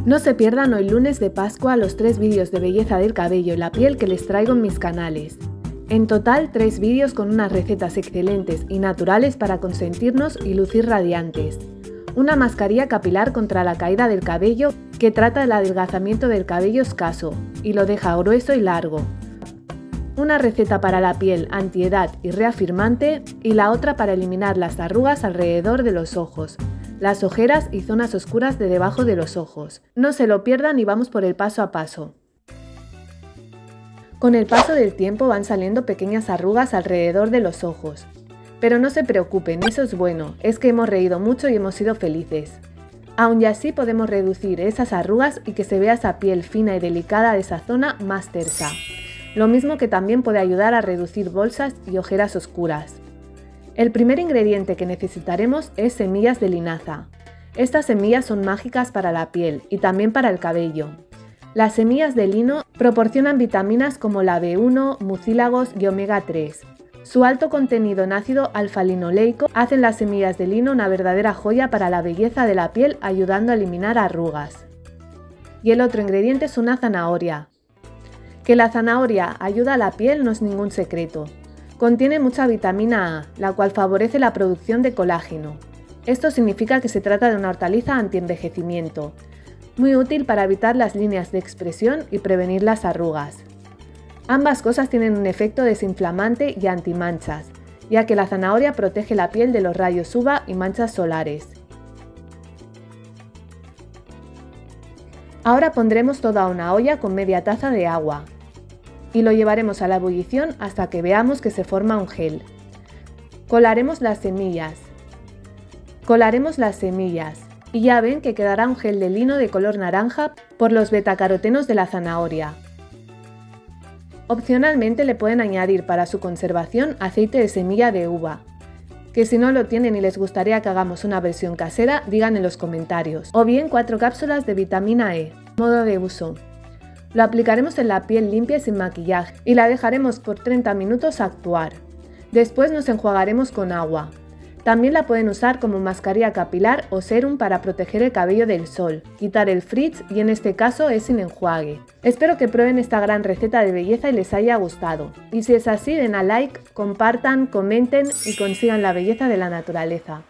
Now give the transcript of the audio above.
No se pierdan hoy lunes de Pascua los 3 vídeos de belleza del cabello y la piel que les traigo en mis canales. En total 3 vídeos con unas recetas excelentes y naturales para consentirnos y lucir radiantes. Una mascarilla capilar contra la caída del cabello que trata del adelgazamiento del cabello escaso y lo deja grueso y largo. Una receta para la piel antiedad y reafirmante y la otra para eliminar las arrugas alrededor de los ojos, las ojeras y zonas oscuras de debajo de los ojos. No se lo pierdan y vamos por el paso a paso. Con el paso del tiempo van saliendo pequeñas arrugas alrededor de los ojos. Pero no se preocupen, eso es bueno, es que hemos reído mucho y hemos sido felices. Aún y así podemos reducir esas arrugas y que se vea esa piel fina y delicada de esa zona más tersa. Lo mismo que también puede ayudar a reducir bolsas y ojeras oscuras. El primer ingrediente que necesitaremos es semillas de linaza. Estas semillas son mágicas para la piel y también para el cabello. Las semillas de lino proporcionan vitaminas como la B1, mucílagos y omega 3. Su alto contenido en ácido alfa-linoleico hacen las semillas de lino una verdadera joya para la belleza de la piel, ayudando a eliminar arrugas. Y el otro ingrediente es una zanahoria. Que la zanahoria ayuda a la piel no es ningún secreto. Contiene mucha vitamina A, la cual favorece la producción de colágeno. Esto significa que se trata de una hortaliza antienvejecimiento, muy útil para evitar las líneas de expresión y prevenir las arrugas. Ambas cosas tienen un efecto desinflamante y antimanchas, ya que la zanahoria protege la piel de los rayos UVA y manchas solares. Ahora pondremos toda una olla con media taza de agua y lo llevaremos a la ebullición hasta que veamos que se forma un gel. Colaremos las semillas y ya ven que quedará un gel de lino de color naranja por los betacarotenos de la zanahoria. Opcionalmente le pueden añadir para su conservación aceite de semilla de uva, que si no lo tienen y les gustaría que hagamos una versión casera, digan en los comentarios, o bien 4 cápsulas de vitamina E. Modo de uso. Lo aplicaremos en la piel limpia y sin maquillaje y la dejaremos por 30 minutos a actuar. Después nos enjuagaremos con agua. También la pueden usar como mascarilla capilar o serum para proteger el cabello del sol, quitar el frizz y en este caso es sin enjuague. Espero que prueben esta gran receta de belleza y les haya gustado. Y si es así, den a like, compartan, comenten y consigan la belleza de la naturaleza.